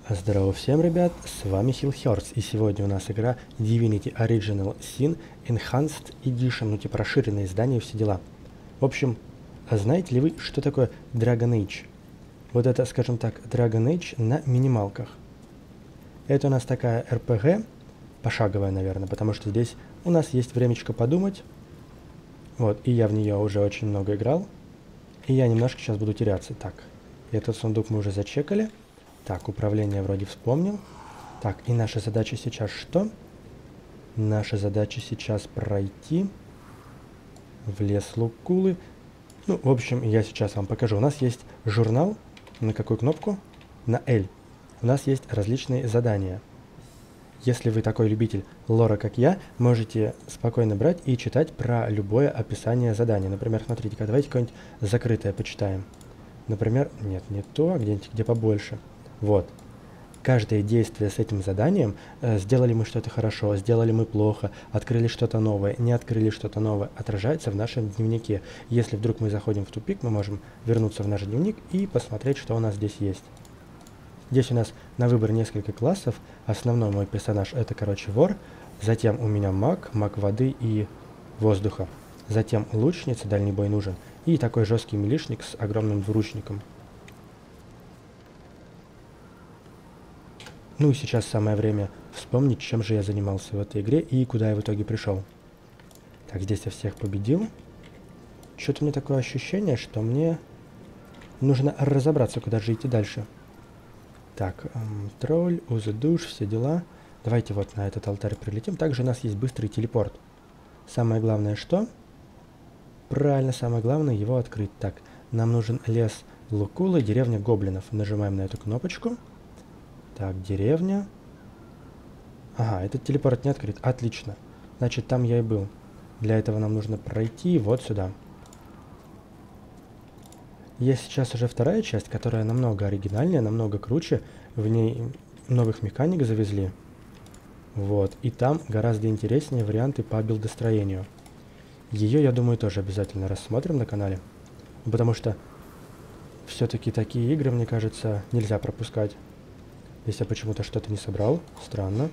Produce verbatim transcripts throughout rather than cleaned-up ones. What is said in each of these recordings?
Здорово всем, ребят, с вами Hillhurst, и сегодня у нас игра Divinity Original Sin Enhanced Edition, ну типа расширенное издание и все дела. В общем, а знаете ли вы, что такое Dragon Age? Вот это, скажем так, Dragon Age на минималках. Это у нас такая эр пи джи, пошаговая, наверное, потому что здесь у нас есть времечко подумать. Вот, и я в нее уже очень много играл, и я немножко сейчас буду теряться. Так, этот сундук мы уже зачекали. Так, управление вроде вспомнил. Так, и наша задача сейчас что? Наша задача сейчас пройти в лес Лукулы. Ну, в общем, я сейчас вам покажу. У нас есть журнал. На какую кнопку? На L. У нас есть различные задания. Если вы такой любитель лора, как я, можете спокойно брать и читать про любое описание задания. Например, смотрите-ка, давайте какое-нибудь закрытое почитаем. Например, нет, не то, а где-нибудь, где побольше. Вот. Каждое действие с этим заданием, э, сделали мы что-то хорошо, сделали мы плохо, открыли что-то новое, не открыли что-то новое, отражается в нашем дневнике. Если вдруг мы заходим в тупик, мы можем вернуться в наш дневник и посмотреть, что у нас здесь есть. Здесь у нас на выбор несколько классов. Основной мой персонаж это, короче, вор. Затем у меня маг, маг воды и воздуха. Затем лучница, дальний бой нужен. И такой жесткий милишник с огромным двуручником. Ну и сейчас самое время вспомнить, чем же я занимался в этой игре и куда я в итоге пришел. Так, здесь я всех победил. Что-то у меня такое ощущение, что мне нужно разобраться, куда же идти дальше. Так, эм, тролль, узы душ, все дела. Давайте вот на этот алтарь прилетим. Также у нас есть быстрый телепорт. Самое главное что? Правильно, самое главное его открыть. Так, нам нужен лес Лукулы, деревня гоблинов. Нажимаем на эту кнопочку. Так, деревня. Ага, этот телепорт не открыт. Отлично. Значит, там я и был. Для этого нам нужно пройти вот сюда. Есть сейчас уже вторая часть, которая намного оригинальнее, намного круче. В ней новых механик завезли. Вот. И там гораздо интереснее варианты по билдостроению. Ее, я думаю, тоже обязательно рассмотрим на канале. Потому что все-таки такие игры, мне кажется, нельзя пропускать. Здесь я почему-то что-то не собрал. Странно.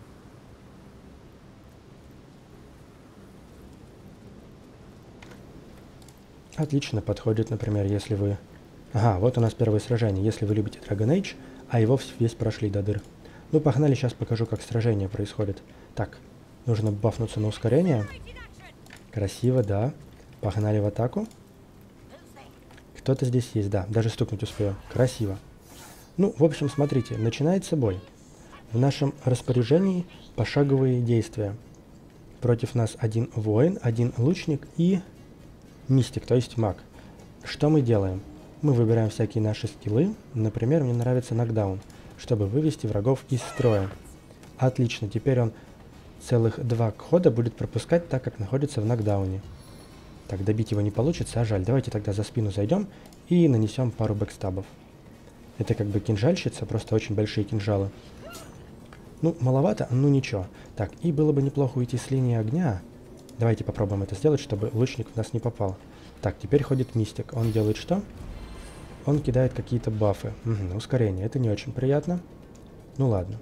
Отлично подходит, например, если вы... Ага, вот у нас первое сражение. Если вы любите Dragon Age, а его весь прошли до дыр. Ну, погнали, сейчас покажу, как сражение происходит. Так, нужно бафнуться на ускорение. Красиво, да. Погнали в атаку. Кто-то здесь есть, да. Даже стукнуть успею. Красиво. Ну, в общем, смотрите, начинается бой. В нашем распоряжении пошаговые действия. Против нас один воин, один лучник и мистик, то есть маг. Что мы делаем? Мы выбираем всякие наши скиллы. Например, мне нравится нокдаун, чтобы вывести врагов из строя. Отлично, теперь он целых два хода будет пропускать, так как находится в нокдауне. Так, добить его не получится, а жаль. Давайте тогда за спину зайдем и нанесем пару бэкстабов. Это как бы кинжальщица, просто очень большие кинжалы. Ну, маловато, ну ничего. Так, и было бы неплохо уйти с линии огня. Давайте попробуем это сделать, чтобы лучник в нас не попал. Так, теперь ходит мистик. Он делает что? Он кидает какие-то бафы. Угу, ускорение. Это не очень приятно. Ну ладно.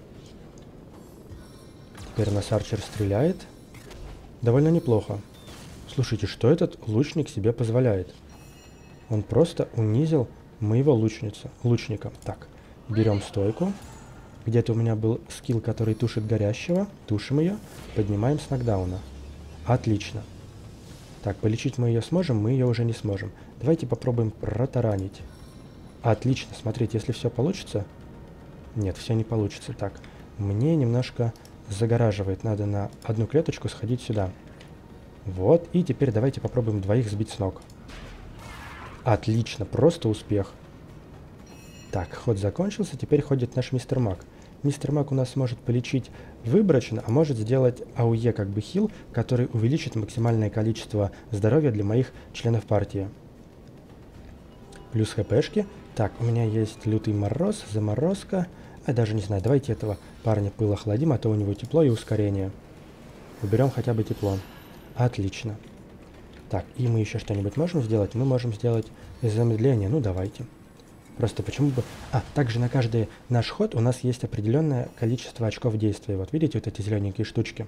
Теперь у нас арчер стреляет. Довольно неплохо. Слушайте, что этот лучник себе позволяет? Он просто унизил моего лучницу, лучника. Так, берем стойку. Где-то у меня был скилл, который тушит горящего. Тушим ее. Поднимаем с нокдауна. Отлично. Так, полечить мы ее сможем, мы ее уже не сможем. Давайте попробуем протаранить. Отлично, смотрите, если все получится... Нет, все не получится. Так, мне немножко загораживает. Надо на одну клеточку сходить сюда. Вот, и теперь давайте попробуем двоих сбить с ног. Отлично, просто успех. Так, ход закончился, теперь ходит наш мистер Маг. Мистер Маг у нас может полечить выборочно, а может сделать АОЕ как бы хил, который увеличит максимальное количество здоровья для моих членов партии. Плюс хпшки. Так, у меня есть лютый мороз, заморозка. А даже не знаю, давайте этого парня пыл охладим, а то у него тепло и ускорение. Уберем хотя бы тепло. Отлично. Так, и мы еще что-нибудь можем сделать? Мы можем сделать замедление. Ну, давайте. Просто почему бы... А, также на каждый наш ход у нас есть определенное количество очков действия. Вот видите вот эти зелененькие штучки?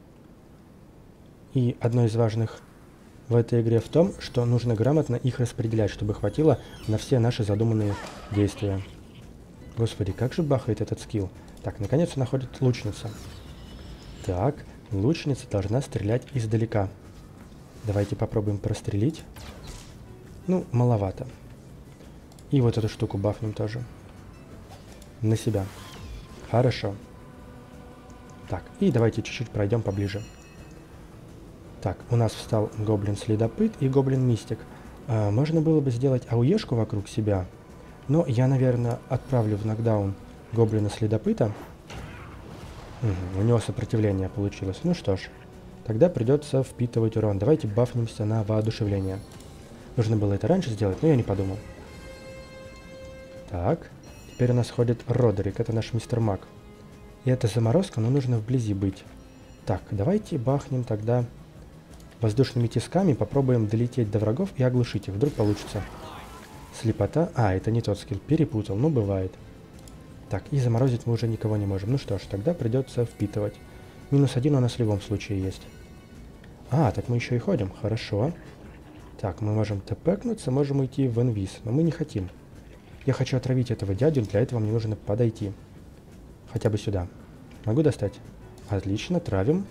И одно из важных в этой игре в том, что нужно грамотно их распределять, чтобы хватило на все наши задуманные действия. Господи, как же бахает этот скилл. Так, наконец находит лучница. Так, лучница должна стрелять издалека. Давайте попробуем прострелить. Ну, маловато. И вот эту штуку бафнем тоже. На себя. Хорошо. Так, и давайте чуть-чуть пройдем поближе. Так, у нас встал гоблин-следопыт и гоблин-мистик. А, можно было бы сделать ауешку вокруг себя, но я, наверное, отправлю в нокдаун гоблина-следопыта. Угу, у него сопротивление получилось. Ну что ж, тогда придется впитывать урон. Давайте бафнемся на воодушевление. Нужно было это раньше сделать, но я не подумал. Так, теперь у нас ходит Родерик, это наш мистер Мак. И это заморозка, но нужно вблизи быть. Так, давайте бахнем тогда воздушными тисками, попробуем долететь до врагов и оглушить их. Вдруг получится. Слепота. А, это не тот скилл, перепутал, ну бывает. Так, и заморозить мы уже никого не можем. Ну что ж, тогда придется впитывать. Минус один у нас в любом случае есть. А, так мы еще и ходим, хорошо. Так, мы можем тпкнуться, можем уйти в инвиз, но мы не хотим. Я хочу отравить этого дядю, для этого мне нужно подойти. Хотя бы сюда. Могу достать? Отлично, травим.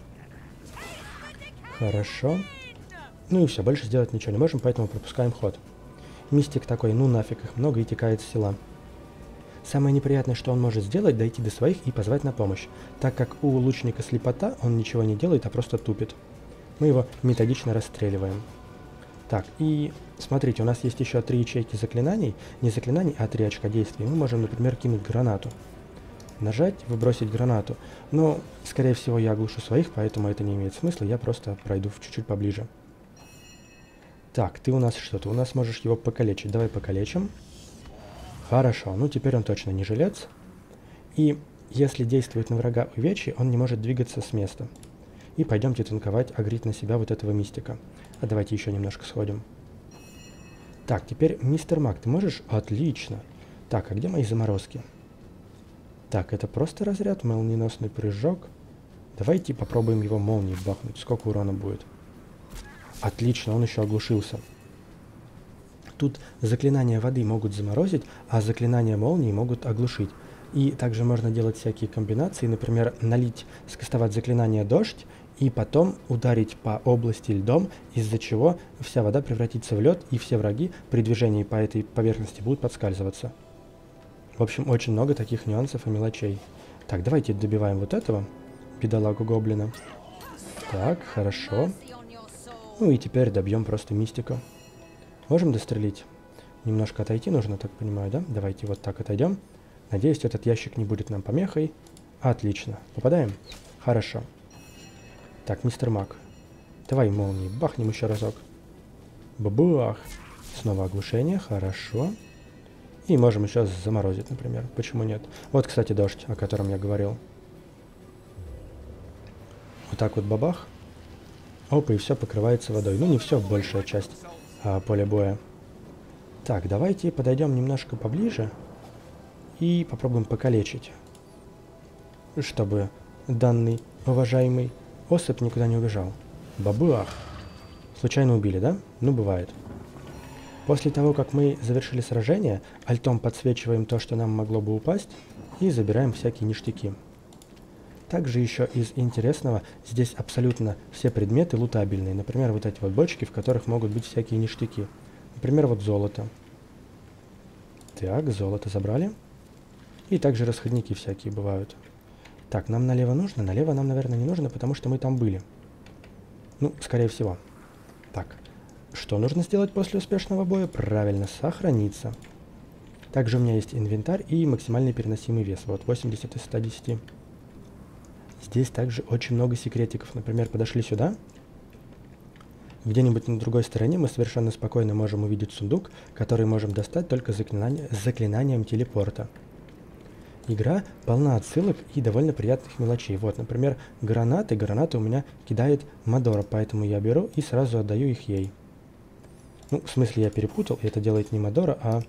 Хорошо. Ну и все, больше сделать ничего не можем, поэтому пропускаем ход. Мистик такой, ну нафиг, их много и текает с села. Самое неприятное, что он может сделать, дойти до своих и позвать на помощь. Так как у лучника слепота, он ничего не делает, а просто тупит. Мы его методично расстреливаем. Так, и смотрите, у нас есть еще три ячейки заклинаний. Не заклинаний, а три очка действий. Мы можем, например, кинуть гранату. Нажать, выбросить гранату. Но, скорее всего, я оглушу своих, поэтому это не имеет смысла. Я просто пройду чуть-чуть поближе. Так, ты у нас что? Ты у нас можешь его покалечить. Давай покалечим. Хорошо, ну теперь он точно не жилец. И если действует на врага увечье, он не может двигаться с места. И пойдемте танковать, агрить на себя вот этого мистика. А давайте еще немножко сходим. Так, теперь мистер Мак, ты можешь? Отлично. Так, а где мои заморозки? Так, это просто разряд, молниеносный прыжок. Давайте попробуем его молнией бахнуть. Сколько урона будет? Отлично, он еще оглушился. Тут заклинания воды могут заморозить, а заклинания молнии могут оглушить. И также можно делать всякие комбинации, например, налить, скастовать заклинание дождь, и потом ударить по области льдом, из-за чего вся вода превратится в лед, и все враги при движении по этой поверхности будут подскальзываться. В общем, очень много таких нюансов и мелочей. Так, давайте добиваем вот этого бедолагу гоблина. Так, хорошо. Ну и теперь добьем просто мистика. Можем дострелить? Немножко отойти нужно, так понимаю, да? Давайте вот так отойдем. Надеюсь, этот ящик не будет нам помехой. Отлично. Попадаем? Хорошо. Так, мистер Мак. Давай молнии. Бахнем еще разок. Бабах. Снова оглушение. Хорошо. И можем еще заморозить, например. Почему нет? Вот, кстати, дождь, о котором я говорил. Вот так вот бабах. Опа, и все покрывается водой. Ну, не все, большая часть а, поля боя. Так, давайте подойдем немножко поближе. И попробуем покалечить. Чтобы данный уважаемый особь никуда не убежал. Бабах. Случайно убили, да? Ну, бывает. После того, как мы завершили сражение, альтом подсвечиваем то, что нам могло бы упасть, и забираем всякие ништяки. Также еще из интересного, здесь абсолютно все предметы лутабельные. Например, вот эти вот бочки, в которых могут быть всякие ништяки. Например, вот золото. Так, золото забрали. И также расходники всякие бывают. Так, нам налево нужно? Налево нам, наверное, не нужно, потому что мы там были. Ну, скорее всего. Так. Что нужно сделать после успешного боя? Правильно, сохраниться. Также у меня есть инвентарь и максимальный переносимый вес. Вот, восемьдесят из ста десяти. Здесь также очень много секретиков. Например, подошли сюда. Где-нибудь на другой стороне мы совершенно спокойно можем увидеть сундук, который можем достать только заклинание, с заклинанием телепорта. Игра полна отсылок и довольно приятных мелочей. Вот, например, гранаты. Гранаты у меня кидает Мадора, поэтому я беру и сразу отдаю их ей. Ну, в смысле, я перепутал, и это делает не Мадора, а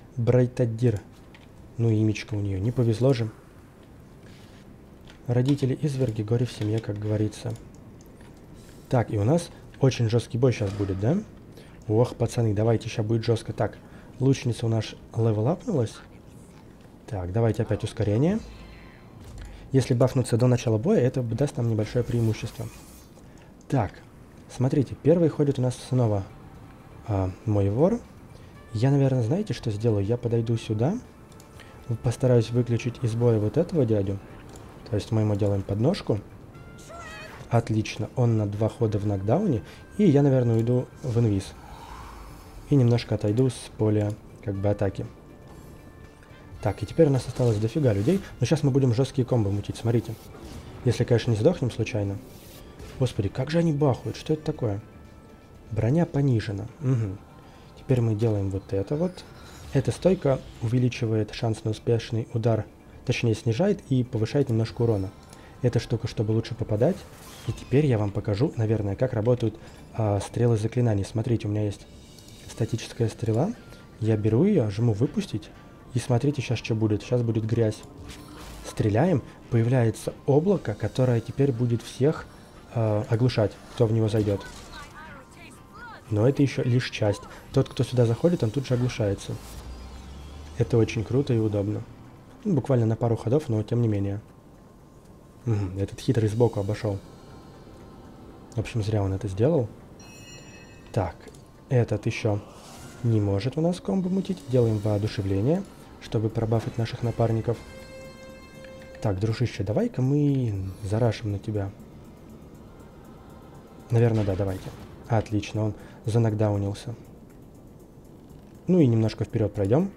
Брайтадир. Ну, имечко у нее. Не повезло же. Родители изверги, горе в семье, как говорится. Так, и у нас очень жесткий бой сейчас будет, да? Ох, пацаны, давайте, сейчас будет жестко. Так, лучница у нас левелапнулась. Так, давайте опять ускорение. Если бафнуться до начала боя, это даст нам небольшое преимущество. Так, смотрите, первый ходит у нас снова а, мой вор. Я, наверное, знаете, что сделаю? Я подойду сюда, постараюсь выключить из боя вот этого дядю. То есть мы ему делаем подножку. Отлично, он на два хода в нокдауне. И я, наверное, уйду в инвиз. И немножко отойду с поля, как бы, атаки. Так, и теперь у нас осталось дофига людей. Но сейчас мы будем жесткие комбо мутить, смотрите. Если, конечно, не сдохнем случайно. Господи, как же они бахают, что это такое? Броня понижена. Угу. Теперь мы делаем вот это вот. Эта стойка увеличивает шанс на успешный удар. Точнее, снижает и повышает немножко урона. Эта штука, чтобы лучше попадать. И теперь я вам покажу, наверное, как работают а, стрелы заклинаний. Смотрите, у меня есть статическая стрела. Я беру ее, жму выпустить. И смотрите, сейчас что будет. Сейчас будет грязь. Стреляем, появляется облако, которое теперь будет всех э, оглушать, кто в него зайдет. Но это еще лишь часть. Тот, кто сюда заходит, он тут же оглушается. Это очень круто и удобно. Ну, буквально на пару ходов, но тем не менее. Угу, этот хитрый сбоку обошел. В общем, зря он это сделал. Так, этот еще не может у нас комбо мутить. Делаем воодушевление, чтобы пробафать наших напарников. Так, дружище, давай-ка мы зарашим на тебя. Наверное, да, давайте. Отлично, он занокдаунился. Ну и немножко вперед пройдем.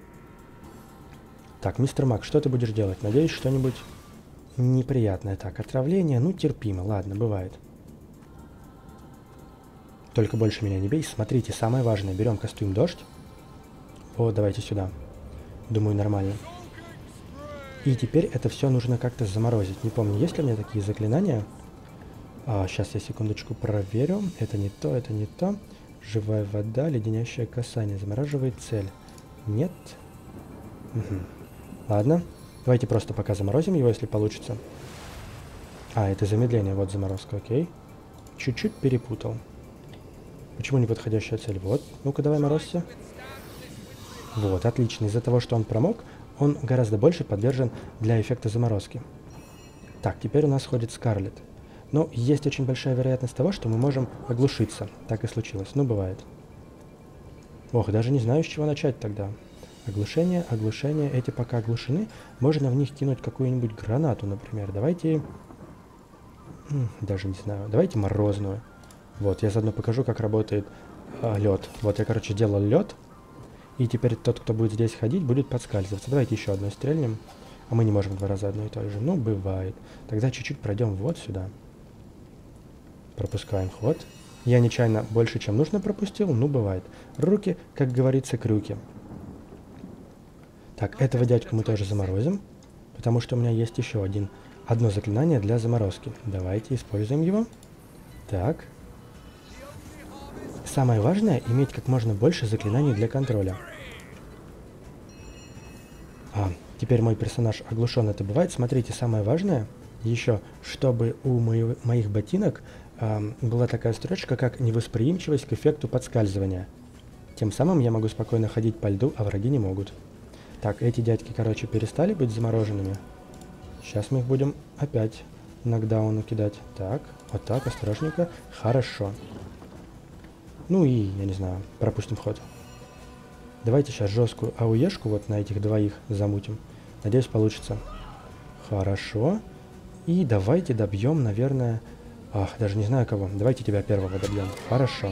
Так, мистер Мак, что ты будешь делать? Надеюсь, что-нибудь неприятное. Так, отравление, ну терпимо, ладно, бывает. Только больше меня не бей. Смотрите, самое важное, берем костюм дождь. О, давайте сюда. Думаю, нормально. И теперь это все нужно как-то заморозить. Не помню, есть ли у меня такие заклинания. А, сейчас я секундочку проверю. Это не то, это не то. Живая вода, леденящее касание. Замораживает цель. Нет. Угу. Ладно. Давайте просто пока заморозим его, если получится. А, это замедление. Вот заморозка, окей. Чуть-чуть перепутал. Почему не подходящая цель? Вот. Ну-ка, давай морозься. Вот, отлично. Из-за того, что он промок, он гораздо больше подвержен для эффекта заморозки. Так, теперь у нас ходит Скарлетт. Но есть очень большая вероятность того, что мы можем оглушиться. Так и случилось. Ну, бывает. Ох, даже не знаю, с чего начать тогда. Оглушение, оглушение. Эти пока оглушены. Можно в них кинуть какую-нибудь гранату, например. Давайте... Даже не знаю. Давайте морозную. Вот, я заодно покажу, как работает а, лед. Вот, я, короче, делал лед. И теперь тот, кто будет здесь ходить, будет подскальзываться. Давайте еще одной стрельнем. А мы не можем два раза одно и то же. Ну, бывает. Тогда чуть-чуть пройдем вот сюда. Пропускаем ход. Я нечаянно больше, чем нужно, пропустил. Ну, бывает. Руки, как говорится, крюки. Так, этого дядьку мы тоже заморозим. Потому что у меня есть еще один, одно заклинание для заморозки. Давайте используем его. Так. Самое важное — иметь как можно больше заклинаний для контроля. А, теперь мой персонаж оглушен, это бывает. Смотрите, самое важное еще, чтобы у моего, моих ботинок а, была такая строчка, как невосприимчивость к эффекту подскальзывания. Тем самым я могу спокойно ходить по льду, а враги не могут. Так, эти дядьки, короче, перестали быть замороженными. Сейчас мы их будем опять нокдауну кидать. Так, вот так, осторожненько. Хорошо. Ну и, я не знаю, пропустим ход. Давайте сейчас жесткую ауешку вот на этих двоих замутим. Надеюсь, получится. Хорошо. И давайте добьем, наверное... Ах, даже не знаю кого. Давайте тебя первого добьем. Хорошо.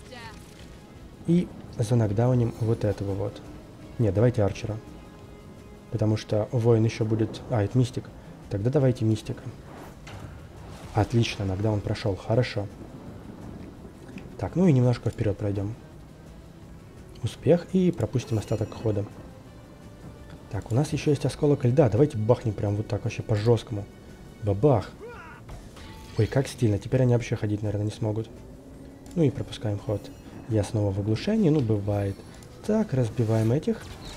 И занокдауним вот этого вот. Нет, давайте арчера. Потому что воин еще будет... А, это мистик. Тогда давайте мистика. Отлично, нокдаун прошел. Хорошо. Так, ну и немножко вперед пройдем. Успех и пропустим остаток хода. Так, у нас еще есть осколок льда. Давайте бахнем прям вот так вообще по-жесткому. Бабах. Ой, как стильно. Теперь они вообще ходить, наверное, не смогут. Ну и пропускаем ход. Я снова в оглушении. Ну, бывает. Так, разбиваем этих.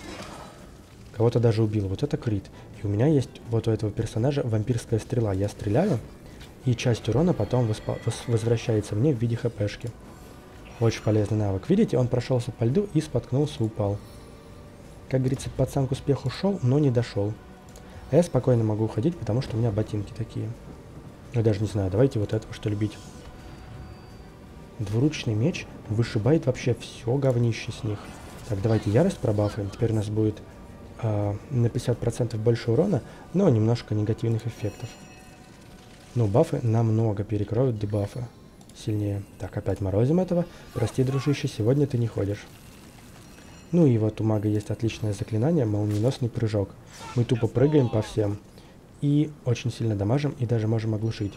Кого-то даже убил. Вот это крит. И у меня есть вот у этого персонажа вампирская стрела. Я стреляю, и часть урона потом воспо- вос- возвращается мне в виде хпшки. Очень полезный навык. Видите, он прошелся по льду и споткнулся, упал. Как говорится, пацан к успеху шел, но не дошел. А я спокойно могу уходить, потому что у меня ботинки такие. Я даже не знаю, давайте вот этого что любить. Двуручный меч вышибает вообще все говнище с них. Так, давайте ярость пробафаем. Теперь у нас будет э, на пятьдесят процентов больше урона, но немножко негативных эффектов. Ну, бафы намного перекроют дебафы сильнее. Так, опять морозим этого. Прости, дружище, сегодня ты не ходишь. Ну и вот у мага есть отличное заклинание, молниеносный прыжок. Мы тупо прыгаем по всем и очень сильно дамажим, и даже можем оглушить.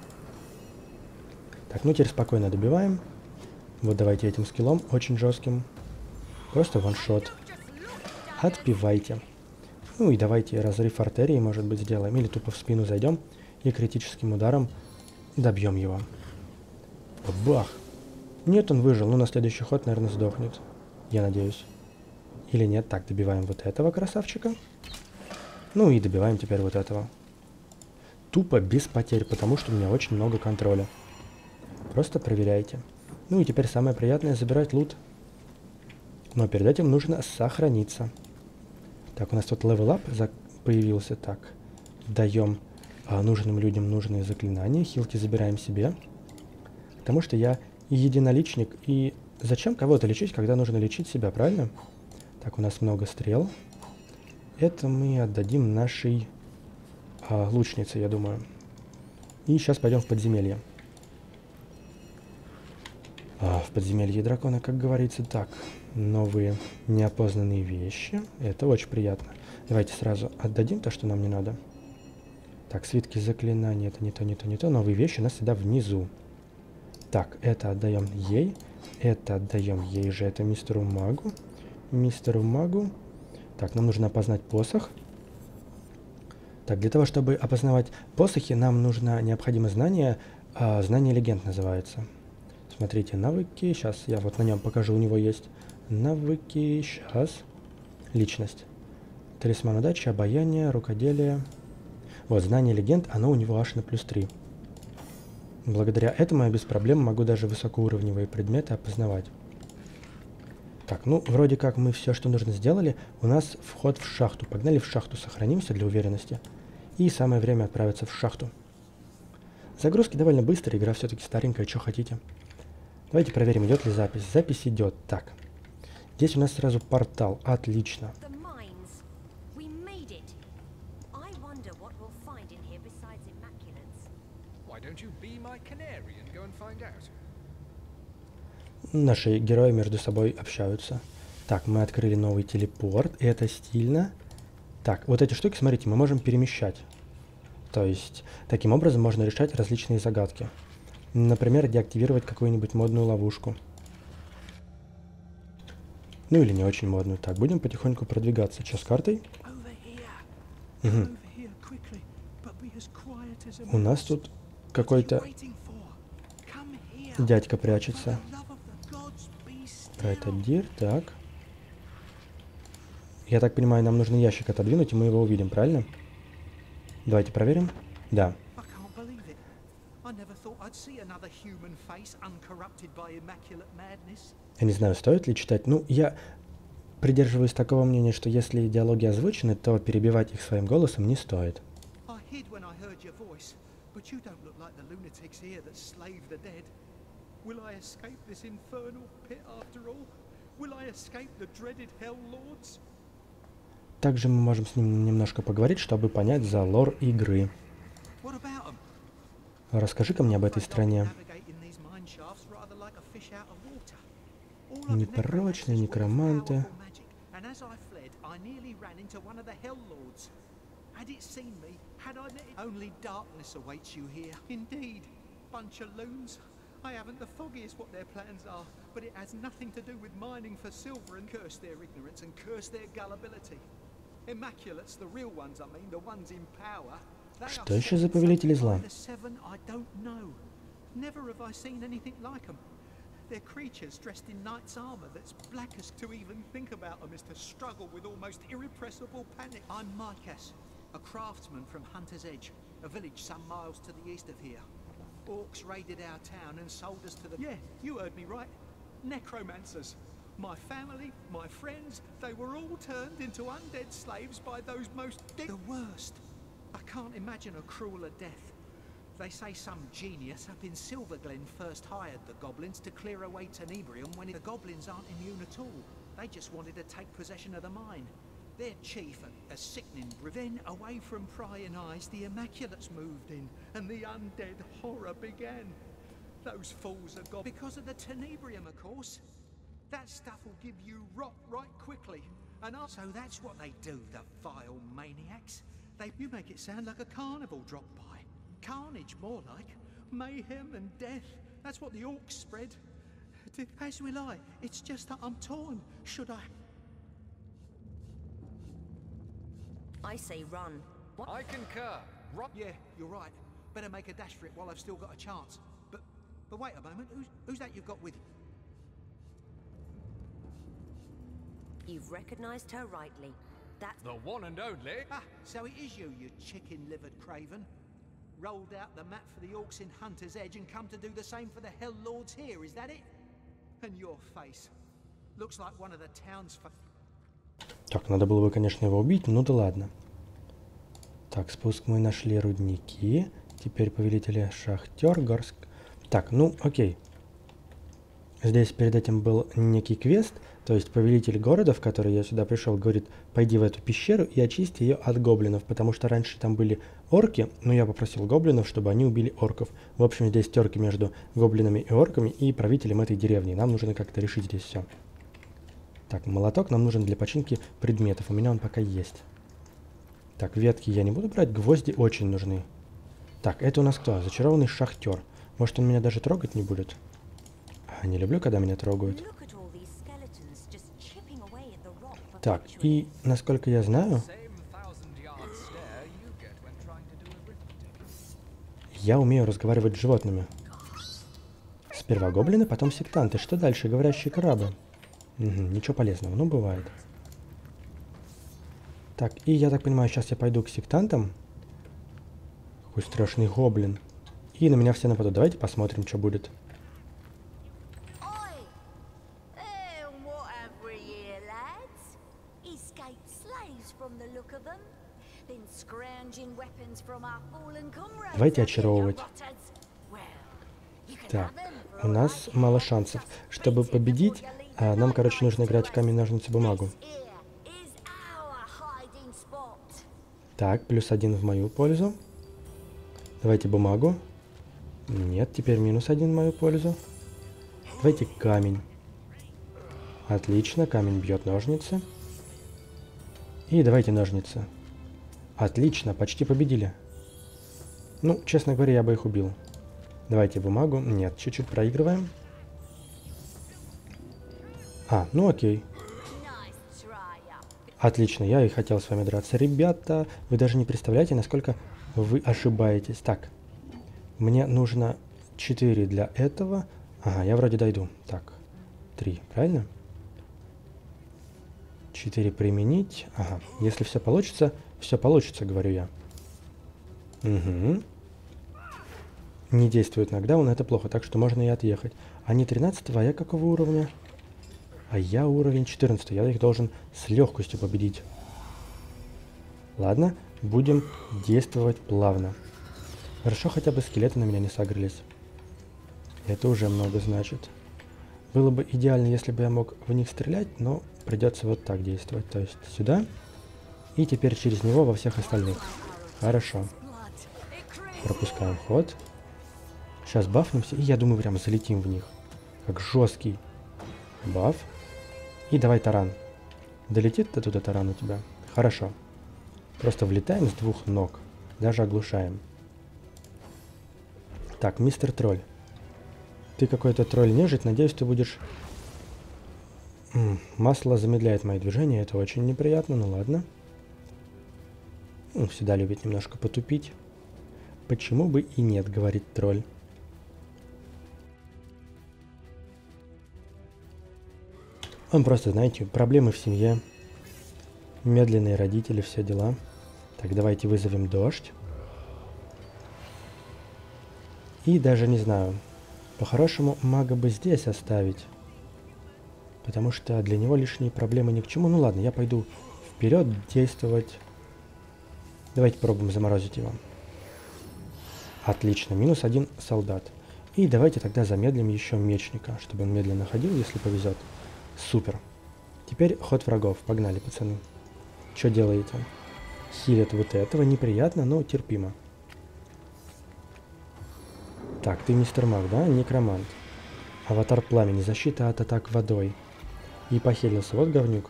Так, ну теперь спокойно добиваем. Вот давайте этим скиллом, очень жестким. Просто ваншот. Отпивайте. Ну и давайте разрыв артерии, может быть, сделаем. Или тупо в спину зайдем и критическим ударом добьем его. Бах! Нет, он выжил. Ну, на следующий ход, наверное, сдохнет. Я надеюсь. Или нет. Так, добиваем вот этого красавчика. Ну и добиваем теперь вот этого. Тупо без потерь, потому что у меня очень много контроля. Просто проверяйте. Ну и теперь самое приятное — забирать лут. Но перед этим нужно сохраниться. Так, у нас тут левел ап появился. Так, даем а, нужным людям нужные заклинания. Хилки забираем себе. Потому что я единоличник. И зачем кого-то лечить, когда нужно лечить себя, правильно? Так, у нас много стрел. Это мы отдадим нашей а, лучнице, я думаю. И сейчас пойдем в подземелье. А, в подземелье дракона, как говорится. Так, новые неопознанные вещи. Это очень приятно. Давайте сразу отдадим то, что нам не надо. Так, свитки заклинаний. Это не то, не то, не то. Новые вещи у нас всегда внизу. Так, это отдаем ей. Это отдаем ей же. Это мистеру магу. Мистеру магу. Так, нам нужно опознать посох. Так, для того, чтобы опознавать посохи, нам нужно необходимо знание. А, знание легенд называется. Смотрите, навыки. Сейчас я вот на нем покажу. У него есть навыки. Сейчас. Личность. Талисман удачи, обаяние, рукоделие. Вот, знание легенд, оно у него аж на плюс три. Благодаря этому я без проблем могу даже высокоуровневые предметы опознавать. Так, ну, вроде как мы все, что нужно, сделали. У нас вход в шахту. Погнали в шахту, сохранимся для уверенности. И самое время отправиться в шахту. Загрузки довольно быстро, игра все-таки старенькая, что хотите. Давайте проверим, идет ли запись. Запись идет. Так, здесь у нас сразу портал. Отлично. Наши герои между собой общаются. Так, мы открыли новый телепорт. Это стильно. Так, вот эти штуки, смотрите, мы можем перемещать. То есть, таким образом можно решать различные загадки. Например, деактивировать какую-нибудь модную ловушку. Ну или не очень модную. Так, будем потихоньку продвигаться. Что с картой? Угу. У нас тут какой-то дядька прячется. Это дир, так. Я так понимаю, нам нужно ящик отодвинуть, и мы его увидим, правильно? Давайте проверим. Да. Я не знаю, стоит ли читать. Ну, я придерживаюсь такого мнения, что если диалоги озвучены, то перебивать их своим голосом не стоит. Также мы можем с ним немножко поговорить, чтобы понять за лор игры. Расскажи-ка мне об этой стране. Непрочные некроманты. I haven't the foggiest what their plans are, but it has nothing to do with mining for silver and curse their ignorance and curse their gullibility. Immaculates, the real ones, I mean, the ones in power. Что еще за повелители зла? Never have I seen anything like them. They're creatures dressed in knight's armor that's black as to even think about them is to struggle with almost irrepressible panic. I'm Marcus, a craftsman from Hunter's Edge, a village some miles to the east of here. Orcs raided our town and sold us to the... Yeah, you heard me right. Necromancers. My family, my friends, they were all turned into undead slaves by those most... The worst. I can't imagine a crueler death. They say some genius up in Silverglen first hired the goblins to clear away Tenebrium when the goblins aren't immune at all. They just wanted to take possession of the mine. Their chief, a, a sickening brew. Then, away from prying eyes, the Immaculates moved in, and the undead horror began. Those fools are gone because of the Tenebrium, of course. That stuff will give you rot right quickly. And so that's what they do, the vile maniacs. They you make it sound like a carnival dropped by. Carnage, more like. Mayhem and death. That's what the orcs spread. As will I. It's just that I'm torn. Should I... I say run. What? I concur. Run. Yeah, you're right. Better make a dash for it while I've still got a chance. But but wait a moment. Who's, who's that you've got with you? You've recognized her rightly. That's The one and only. Ah, so it is you, you chicken-livered craven. Rolled out the map for the orcs in Hunter's Edge and come to do the same for the Hell Lords here, is that it? And your face. Looks like one of the town's... Так, надо было бы, конечно, его убить, ну да ладно. Так, спуск мы нашли рудники. Теперь повелители шахтер, горск... Так, ну окей. Здесь перед этим был некий квест, то есть повелитель города, в который я сюда пришел, говорит, пойди в эту пещеру и очисти ее от гоблинов, потому что раньше там были орки, но я попросил гоблинов, чтобы они убили орков. В общем, здесь терки между гоблинами и орками и правителем этой деревни. Нам нужно как-то решить здесь все. Так, молоток нам нужен для починки предметов, у меня он пока есть. Так, ветки я не буду брать, гвозди очень нужны. Так, это у нас кто? Зачарованный шахтер. Может, он меня даже трогать не будет? Не люблю, когда меня трогают. Так, и насколько я знаю, я умею разговаривать с животными. Сперва гоблины, потом сектанты. Что дальше? Говорящие крабы. Угу, ничего полезного, но бывает. Так, и я так понимаю, сейчас я пойду к сектантам. Какой страшный гоблин. И на меня все нападут. Давайте посмотрим, что будет. Давайте очаровывать. Так, у нас мало шансов. Чтобы победить, а, нам, короче, нужно играть в камень, ножницы, бумагу. Так, плюс один в мою пользу. Давайте бумагу. Нет, теперь минус один в мою пользу. Давайте камень. Отлично, камень бьет ножницы. И давайте ножницы. Отлично, почти победили. Ну, честно говоря, я бы их убил. Давайте бумагу. Нет, чуть-чуть проигрываем. А, ну окей. Отлично, я и хотел с вами драться. Ребята, вы даже не представляете, насколько вы ошибаетесь. Так, мне нужно четыре для этого. Ага, я вроде дойду. Так, три, правильно? четыре применить. Ага, если все получится, все получится, говорю я. Угу. Не действует нокдаун, это плохо, так что можно и отъехать. Они тринадцатого, а я какого уровня? А я уровень четырнадцатый, я их должен с легкостью победить. Ладно, будем действовать плавно. Хорошо, хотя бы скелеты на меня не согрелись. Это уже много значит. Было бы идеально, если бы я мог в них стрелять, но придется вот так действовать. То есть сюда, и теперь через него во всех остальных. Хорошо. Пропускаем ход. Сейчас бафнемся, и я думаю, прям залетим в них. Как жесткий баф. И давай таран. Долетит до туда таран у тебя? Хорошо. Просто влетаем с двух ног. Даже оглушаем. Так, мистер тролль. Ты какой-то тролль-нежить. Надеюсь, ты будешь... М-м, масло замедляет мои движения. Это очень неприятно. Ну ладно. Он всегда любит немножко потупить. Почему бы и нет, говорит тролль. Он просто, знаете, проблемы в семье, медленные родители, все дела. Так, давайте вызовем дождь. И даже не знаю, по-хорошему мага бы здесь оставить. Потому что для него лишние проблемы ни к чему. Ну ладно, я пойду вперед действовать. Давайте попробуем заморозить его. Отлично, минус один солдат. И давайте тогда замедлим еще мечника, чтобы он медленно ходил, если повезет. Супер. Теперь ход врагов. Погнали, пацаны. Что делаете? Хилят вот этого. Неприятно, но терпимо. Так, ты мистер Маг, да? Некромант. Аватар пламени. Защита от атак водой. И похилился. Вот говнюк.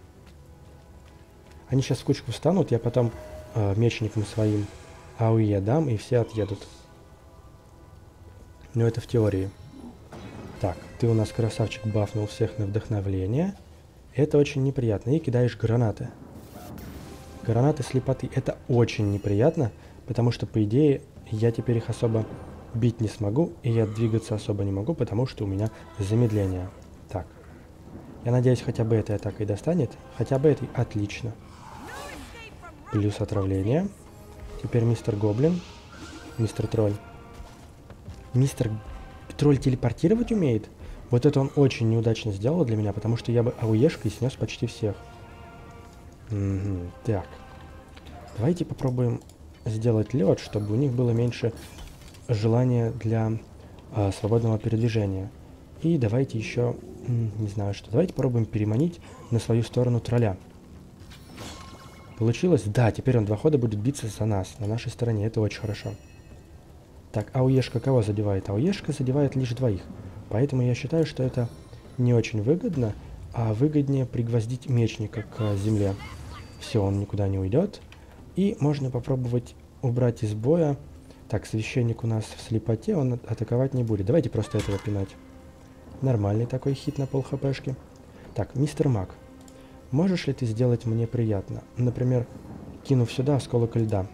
Они сейчас в кучку встанут, я потом э, мечникам своим АОЕ дам, и все отъедут. Но это в теории. Так, ты у нас, красавчик, бафнул всех на вдохновление. Это очень неприятно. И кидаешь гранаты. Гранаты слепоты. Это очень неприятно, потому что, по идее, я теперь их особо бить не смогу, и я двигаться особо не могу, потому что у меня замедление. Так. Я надеюсь, хотя бы этой атакой достанет. Хотя бы этой. Отлично. Плюс отравление. Теперь мистер Гоблин. Мистер Тролль. Мистер Тролль телепортировать умеет? Вот это он очень неудачно сделал для меня, потому что я бы АУЕшкой снес почти всех. Угу. Так. Давайте попробуем сделать лед, чтобы у них было меньше желания для а, свободного передвижения. И давайте еще, не знаю что, давайте попробуем переманить на свою сторону тролля. Получилось? Да, теперь он два хода будет биться за нас, на нашей стороне, это очень хорошо. Так, АУЕшка кого задевает? АУЕшка задевает лишь двоих, поэтому я считаю, что это не очень выгодно, а выгоднее пригвоздить мечника к земле. Все, он никуда не уйдет. И можно попробовать убрать из боя. Так, священник у нас в слепоте, он атаковать не будет. Давайте просто этого пинать. Нормальный такой хит на пол хпшки. Так, мистер Маг, можешь ли ты сделать мне приятно? Например, кинув сюда осколок льда.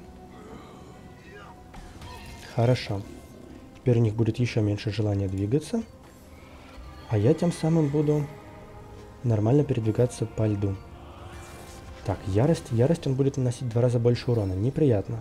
Хорошо. Теперь у них будет еще меньше желания двигаться. А я тем самым буду нормально передвигаться по льду. Так, ярость. Ярость он будет наносить в два раза больше урона. Неприятно.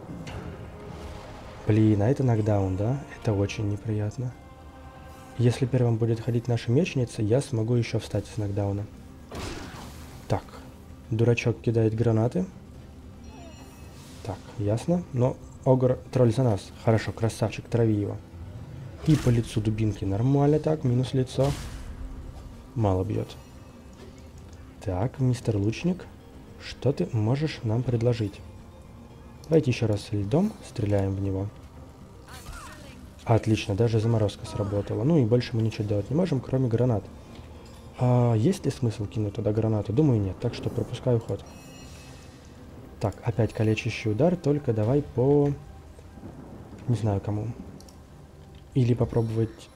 Блин, а это нокдаун, да? Это очень неприятно. Если первым будет ходить наша мечница, я смогу еще встать с нокдауна. Так, дурачок кидает гранаты. Так, ясно. Но Огр, тролль за нас. Хорошо, красавчик, трави его. И по лицу дубинки. Нормально так, минус лицо. Мало бьет. Так, мистер Лучник, что ты можешь нам предложить? Давайте еще раз льдом стреляем в него. Отлично, даже заморозка сработала. Ну и больше мы ничего делать не можем, кроме гранат. А есть ли смысл кинуть туда гранату? Думаю, нет, так что пропускаю ход. Так, опять калечащий удар, только давай по... Не знаю кому. Или попробовать...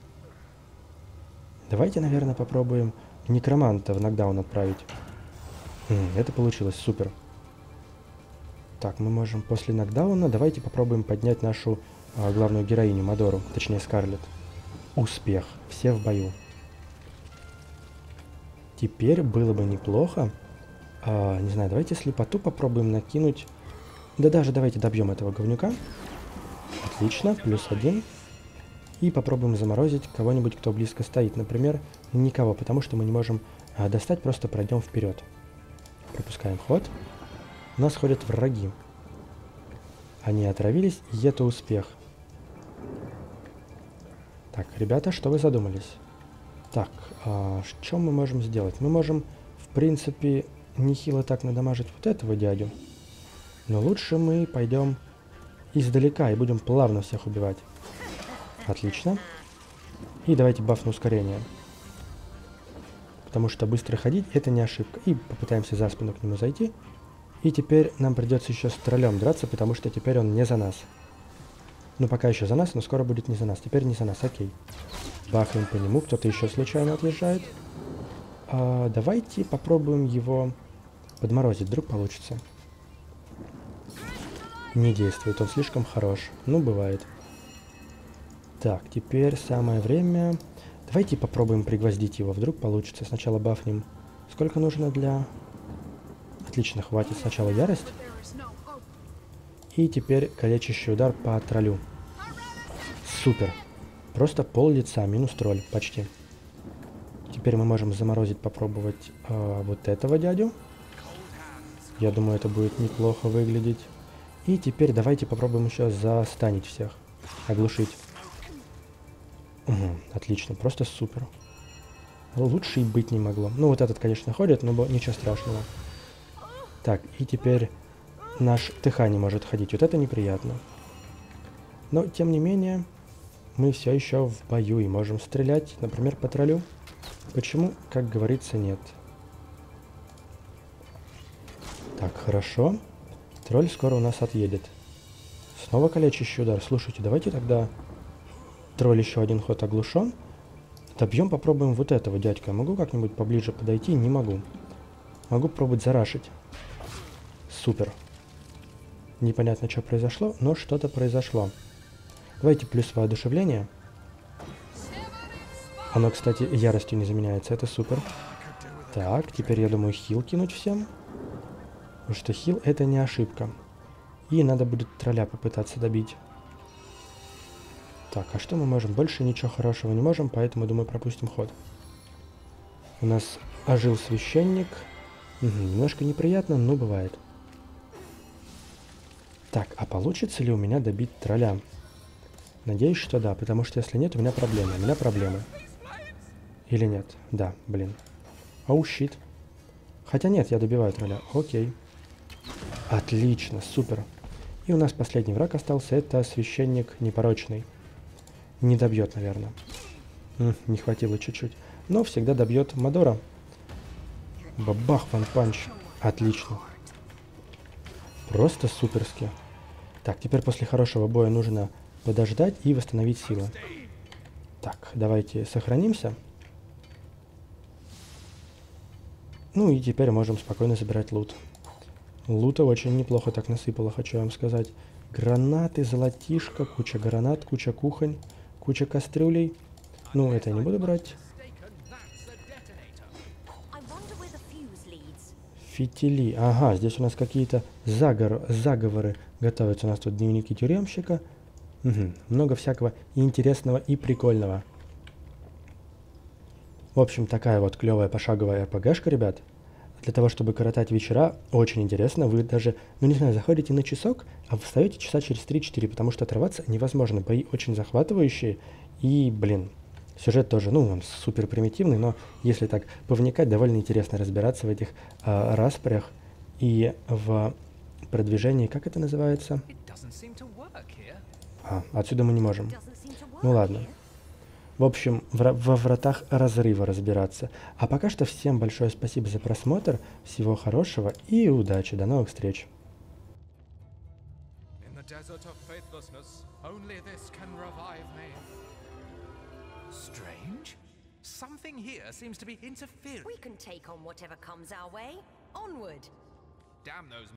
Давайте, наверное, попробуем некроманта в нокдаун отправить. М, это получилось, супер. Так, мы можем после нокдауна... Давайте попробуем поднять нашу а, главную героиню Мадору, точнее Скарлетт. Успех. Все в бою. Теперь было бы неплохо... А, не знаю, давайте слепоту попробуем накинуть. Да даже давайте добьем этого говнюка. Отлично, плюс один. И попробуем заморозить кого-нибудь, кто близко стоит. Например, никого, потому что мы не можем а, достать, просто пройдем вперед. Пропускаем ход. У нас ходят враги. Они отравились, и это успех. Так, ребята, что вы задумались? Так, а, что мы можем сделать? Мы можем, в принципе... нехило так надамажить вот этого дядю. Но лучше мы пойдем издалека и будем плавно всех убивать. Отлично. И давайте бафну ускорение. Потому что быстро ходить это не ошибка. И попытаемся за спину к нему зайти. И теперь нам придется еще с троллем драться, потому что теперь он не за нас. Ну пока еще за нас, но скоро будет не за нас. Теперь не за нас, окей. Бахнем по нему, кто-то еще случайно отъезжает. А, давайте попробуем его... подморозить, вдруг получится. Не действует, он слишком хорош. Ну, бывает. Так, теперь самое время Давайте попробуем пригвоздить его, вдруг получится. Сначала бафнем. Сколько нужно для... Отлично, хватит сначала ярость. И теперь калечащий удар по троллю. Супер. Просто пол лица, минус тролль, почти. Теперь мы можем заморозить, попробовать э, вот этого дядю. Я думаю, это будет неплохо выглядеть. И теперь давайте попробуем еще застанить всех. Оглушить. Угу, отлично, просто супер. Лучше и быть не могло. Ну, вот этот, конечно, ходит, но ничего страшного. Так, и теперь наш ТХ не может ходить. Вот это неприятно. Но, тем не менее, мы все еще в бою и можем стрелять, например, по троллю. Почему? Как говорится, нет. Так, хорошо. Тролль скоро у нас отъедет. Снова калечащий удар. Слушайте, давайте тогда... Тролль еще один ход оглушен. Добьем, попробуем вот этого дядька. Могу как-нибудь поближе подойти? Не могу. Могу пробовать зарашить. Супер. Непонятно, что произошло, но что-то произошло. Давайте плюс воодушевление. Оно, кстати, яростью не заменяется. Это супер. Так, теперь, я думаю, хил кинуть всем. Потому что хил — это не ошибка. И надо будет тролля попытаться добить. Так, а что мы можем? Больше ничего хорошего не можем, поэтому, думаю, пропустим ход. У нас ожил священник. Угу, немножко неприятно, но бывает. Так, а получится ли у меня добить тролля? Надеюсь, что да, потому что если нет, у меня проблемы. У меня проблемы. Или нет? Да, блин. Оу, щит. Хотя нет, я добиваю тролля. Окей. Отлично, супер. И у нас последний враг остался. Это священник непорочный. Не добьет, наверное. М, не хватило чуть-чуть. Но всегда добьет Мадора. Бабах, ван-панч. Отлично. Просто суперски. Так, теперь после хорошего боя нужно подождать и восстановить силы. Так, давайте сохранимся. Ну и теперь можем спокойно забирать лут. Лута очень неплохо так насыпало, хочу вам сказать. Гранаты, золотишко, куча гранат, куча кухонь, куча кастрюлей. Ну, это я не буду брать. Фитили. Ага, здесь у нас какие-то заговор, заговоры готовятся. У нас тут дневники тюремщика. Угу. Много всякого интересного и прикольного. В общем, такая вот клевая пошаговая РПГшка, ребят. Для того, чтобы коротать вечера, очень интересно. Вы даже, ну не знаю, заходите на часок, а встаете часа через три-четыре, потому что оторваться невозможно. Бои очень захватывающие. И, блин, сюжет тоже, ну, он супер примитивный, но если так повникать, довольно интересно разбираться в этих э, распрях и в продвижении, как это называется? А, отсюда мы не можем. Ну ладно. В общем, в, во вратах разрыва разбираться. А пока что всем большое спасибо за просмотр, всего хорошего и удачи. До новых встреч. Strange. Something here seems to be interfering. We can take on whatever comes our way. Onward. Damn those